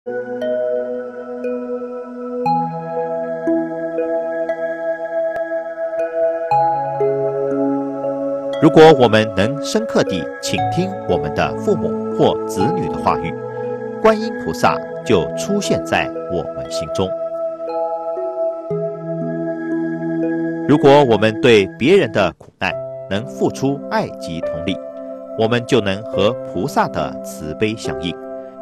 如果我们能深刻地倾听我们的父母或子女的话语，观音菩萨就出现在我们心中。如果我们对别人的苦难能付出爱及同理，我们就能和菩萨的慈悲相应，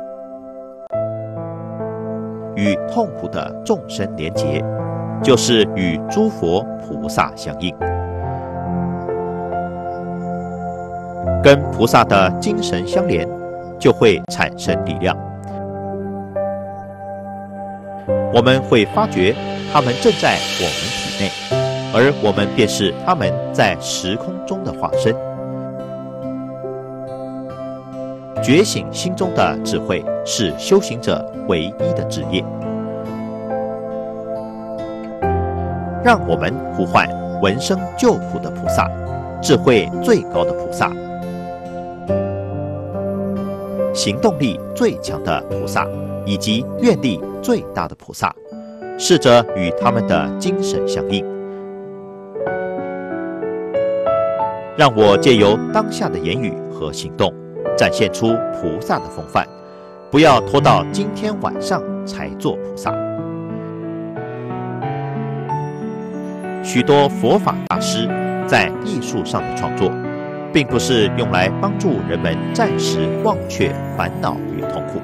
与痛苦的众生连结，就是与诸佛菩萨相应，跟菩萨的精神相连，就会产生力量。我们会发觉他们正在我们体内，而我们便是他们在时空中的化身。觉醒心中的智慧是修行者唯一的志业。让我们呼唤闻声救苦的菩萨，智慧最高的菩萨，行动力最强的菩萨，以及愿力最大的菩萨，试着与他们的精神相应。让我借由当下的言语和行动，展现出菩萨的风范，不要拖到今天晚上才做菩萨。许多佛法大师在艺术上的创作，并不是用来帮助人们暂时忘却烦恼与痛苦，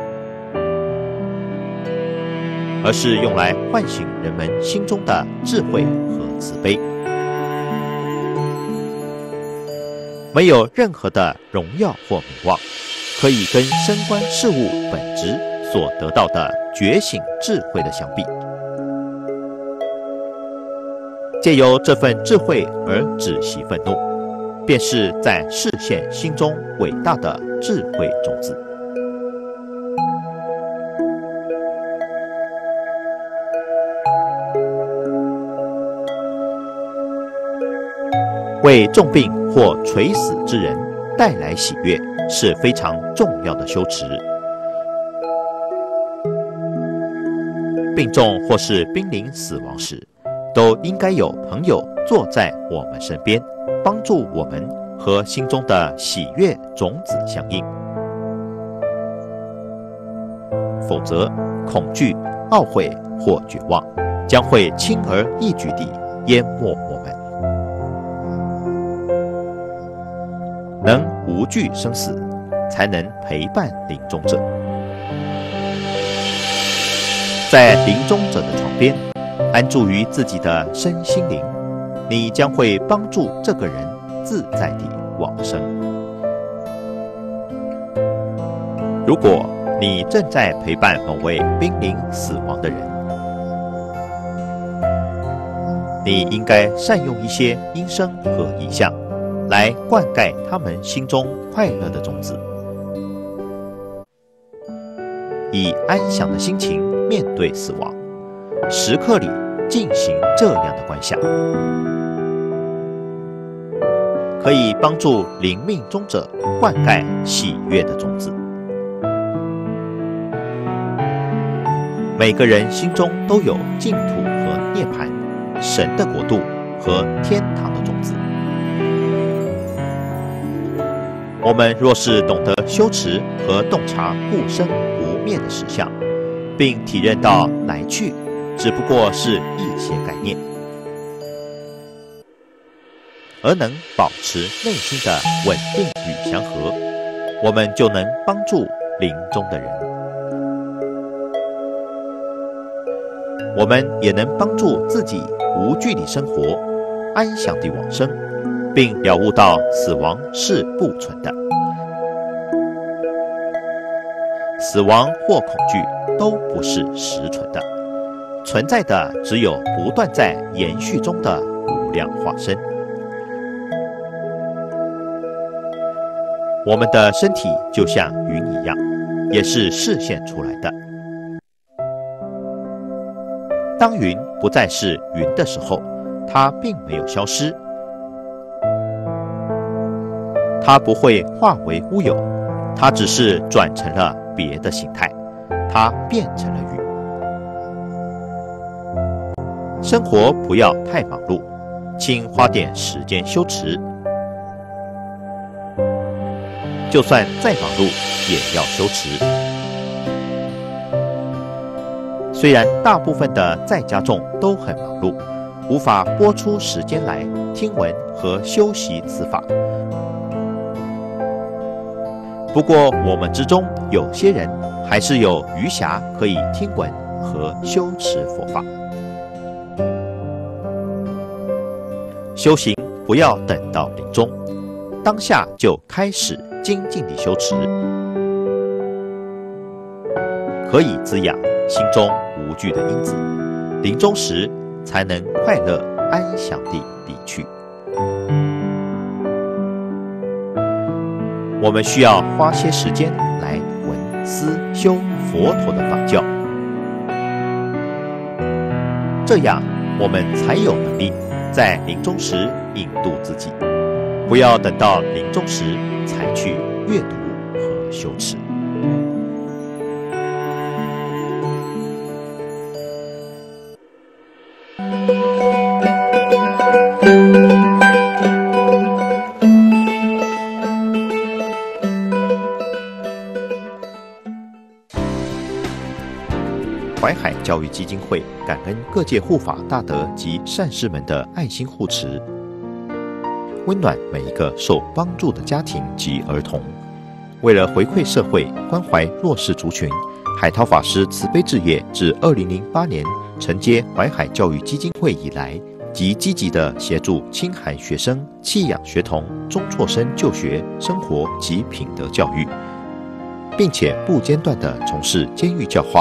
而是用来唤醒人们心中的智慧和慈悲。没有任何的荣耀或名望，可以跟升观事物本质所得到的觉醒智慧的相比。借由这份智慧而止息愤怒，便是在示现心中伟大的智慧种子。为重病或垂死之人带来喜悦是非常重要的修持。病重或是濒临死亡时，都应该有朋友坐在我们身边，帮助我们和心中的喜悦种子相应。否则，恐惧、懊悔或绝望将会轻而易举地淹没我们。能无惧生死，才能陪伴临终者。在临终者的床边，安住于自己的身心灵，你将会帮助这个人自在地往生。如果你正在陪伴某位濒临死亡的人，你应该善用一些音声和意象，来灌溉他们心中快乐的种子，以安详的心情面对死亡，时刻里进行这样的观想，可以帮助临命终者灌溉喜悦的种子。每个人心中都有净土和涅槃、神的国度和天堂的种子。我们若是懂得修持和洞察不生不灭的实相，并体认到来去只不过是一些概念，而能保持内心的稳定与祥和，我们就能帮助临终的人。我们也能帮助自己无惧地生活，安详地往生，并了悟到死亡是不存的。死亡或恐惧都不是实存的，存在的只有不断在延续中的无量化身。我们的身体就像云一样，也是示现出来的。当云不再是云的时候，它并没有消失，它不会化为乌有，它只是转成了别的形态， 它变成了雨。生活不要太忙碌，请花点时间修持。就算再忙碌，也要修持。虽然大部分的在家众都很忙碌，无法拨出时间来听闻和修习此法，不过我们之中有些人还是有余暇可以听闻和修持佛法。修行不要等到临终，当下就开始精进地修持，可以滋养心中无惧的因子，临终时才能快乐安详地离去。我们需要花些时间来闻思修佛陀的法教，这样我们才有能力在临终时引渡自己，不要等到临终时才去阅读和修持。淮海教育基金会感恩各界护法大德及善士们的爱心护持，温暖每一个受帮助的家庭及儿童。为了回馈社会，关怀弱势族群，海涛法师慈悲置业自2008年承接淮海教育基金会以来，即积极地协助清寒学生、弃养学童、中辍生就学、生活及品德教育，并且不间断地从事监狱教化、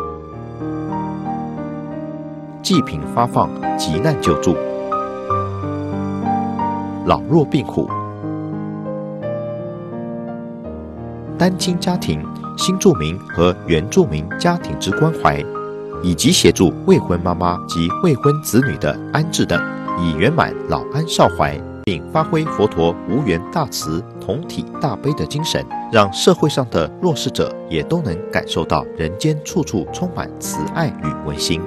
济贫发放、急难救助、老弱病苦、单亲家庭、新住民和原住民家庭之关怀，以及协助未婚妈妈及未婚子女的安置等，以圆满老安少怀，并发挥佛陀无缘大慈、同体大悲的精神，让社会上的弱势者也都能感受到人间处处充满慈爱与温馨。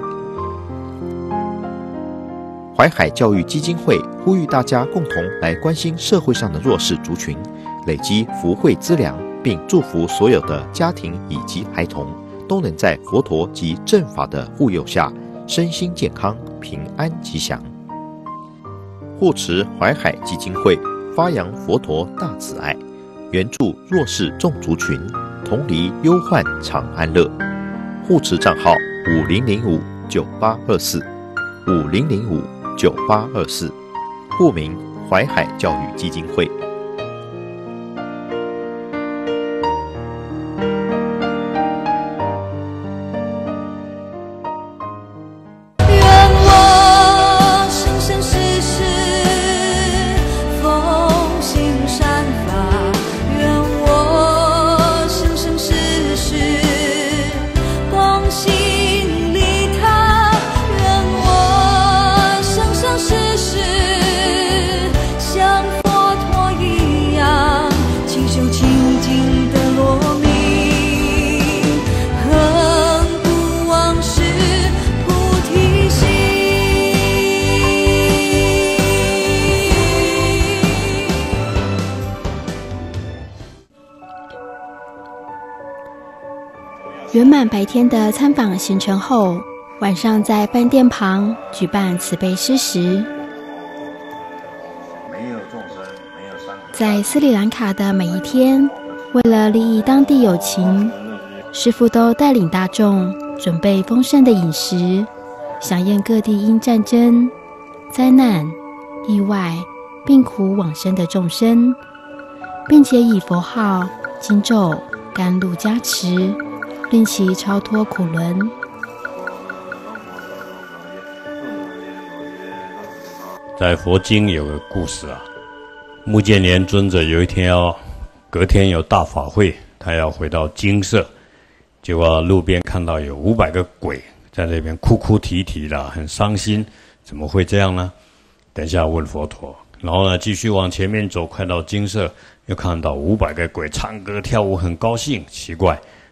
淮海教育基金会呼吁大家共同来关心社会上的弱势族群，累积福慧资粮，并祝福所有的家庭以及孩童都能在佛陀及正法的护佑下，身心健康、平安吉祥。护持淮海基金会，发扬佛陀大慈爱，援助弱势众族群，同离忧患常安乐。护持账号5005-9824，5005-9824，户名淮海教育基金会。 圆满白天的参访行程后，晚上在饭店旁举办慈悲施食。在斯里兰卡的每一天，为了利益当地友情，师父都带领大众准备丰盛的饮食，响应各地因战争、灾难、意外、病苦往生的众生，并且以佛号、经咒、甘露加持，令其超脱苦轮。 在佛经有个故事啊，目犍连尊者有一天隔天有大法会，他要回到精舍，结果路边看到有500个鬼在那边哭哭啼啼的，很伤心，怎么会这样呢？等一下问佛陀，然后呢继续往前面走，快到精舍，又看到500个鬼唱歌跳舞，很高兴，奇怪。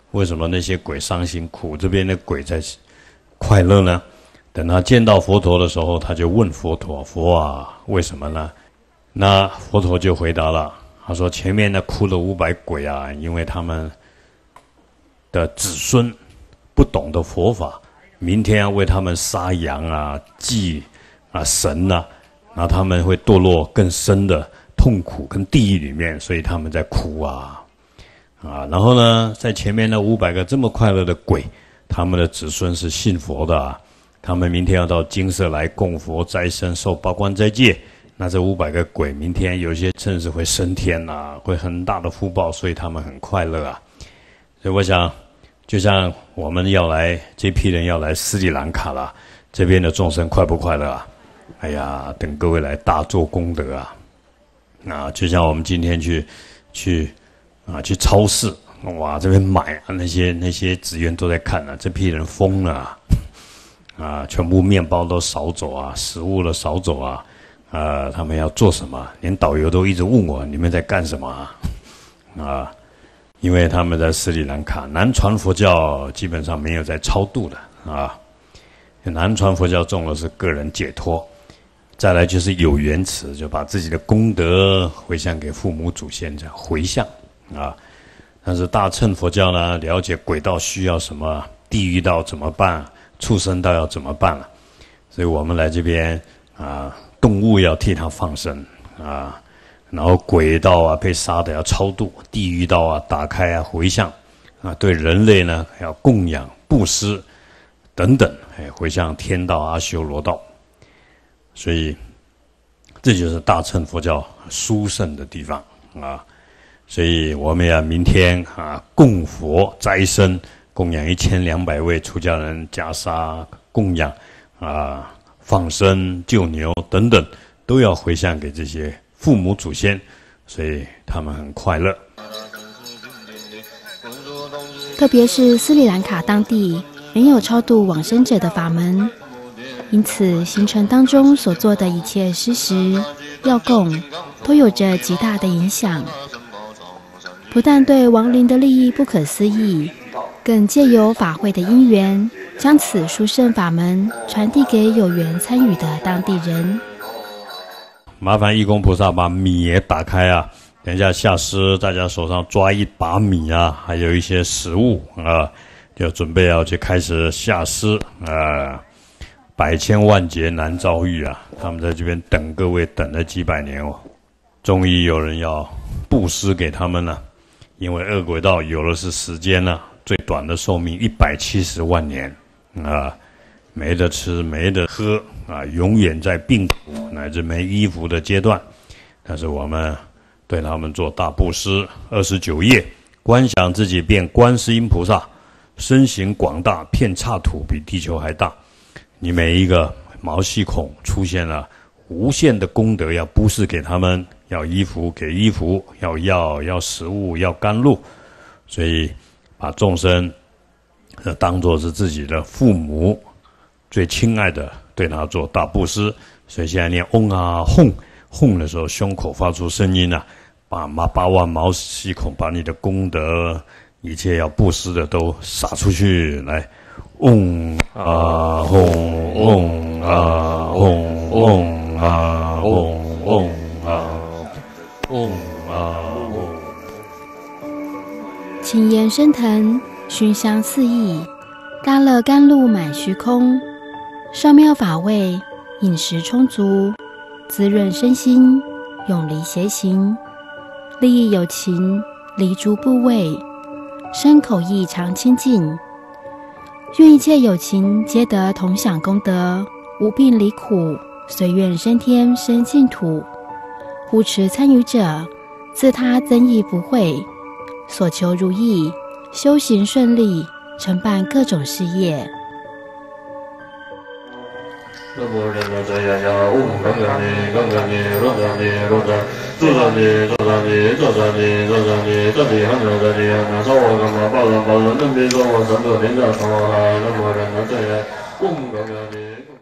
为什么那些鬼伤心苦，这边的鬼在快乐呢？等他见到佛陀的时候，他就问佛陀：“佛啊，为什么呢？”那佛陀就回答了，他说：“前面呢哭了500鬼啊，因为他们的子孙不懂得佛法，明天要为他们杀羊啊、祭啊神啊，然后他们会堕落更深的痛苦跟地狱里面，所以他们在哭啊。然后呢，在前面那500个这么快乐的鬼，他们的子孙是信佛的啊，他们明天要到精舍来供佛斋僧受八关斋戒。那这500个鬼，明天有些甚至会升天啊，会很大的福报，所以他们很快乐啊。所以我想，就像我们要来这批人要来斯里兰卡了，这边的众生快不快乐啊？哎呀，等各位来大做功德啊！就像我们今天去超市，哇，这边买那些职员都在看啊，这批人疯了全部面包都少走啊，食物都少走啊，他们要做什么？连导游都一直问我，你们在干什么因为他们在斯里兰卡南传佛教基本上没有在超度的南传佛教重的是个人解脱，再来就是有缘慈，就把自己的功德回向给父母祖先，这样回向但是大乘佛教呢，了解鬼道需要什么，地狱道怎么办，畜生道要怎么办了，所以我们来这边动物要替它放生然后鬼道被杀的要超度，地狱道打开回向对人类呢要供养布施等等回向天道阿修罗道。所以这就是大乘佛教殊胜的地方所以我们要明天供佛斋僧，供养1200位出家人，袈裟供养放生救牛等等，都要回向给这些父母祖先，所以他们很快乐。 特别是斯里兰卡当地没有超度往生者的法门，因此行程当中所做的一切施食、药供都有着极大的影响，不但对亡灵的利益不可思议，更借由法会的因缘，将此殊胜法门传递给有缘参与的当地人。 麻烦义工菩萨把米也打开等一下下师大家手上抓一把米还有一些食物就准备要去开始下师百千万劫难遭遇他们在这边等各位等了几百年终于有人要布施给他们了，因为恶鬼道有的是时间最短的寿命170万年没得吃没得喝永远在病苦乃至没衣服的阶段，但是我们对他们做大布施29夜，观想自己变观世音菩萨，身形广大，片刹土比地球还大，你每一个毛细孔出现了无限的功德，要布施给他们，要衣服给衣服，要药要食物要甘露，所以把众生当作是自己的父母最亲爱的，对他做大布施。所以现在念嗡吽的时候，胸口发出声音把8万毛细孔，把你的功德一切要布施的都撒出去，来嗡吽嗡吽嗡吽嗡嗡青烟升腾，熏香四溢，大乐甘露满虚空，上妙法味，饮食充足，滋润身心，永离邪行，利益有情，离诸部位，身口意常清净，愿一切有情皆得同享功德，无病离苦，随愿升天生净土。护持参与者，自他增益不会，所求如意，修行顺利，承办各种事业。 那么人呢在呀呀，刚刚你，刚刚你，罗达你，罗达，做啥你，做啥你，做啥你，做啥你，到底还能在你呀？那说我干嘛？报人，能别说我3多年的说哈，那么人呢在呀，刚刚你。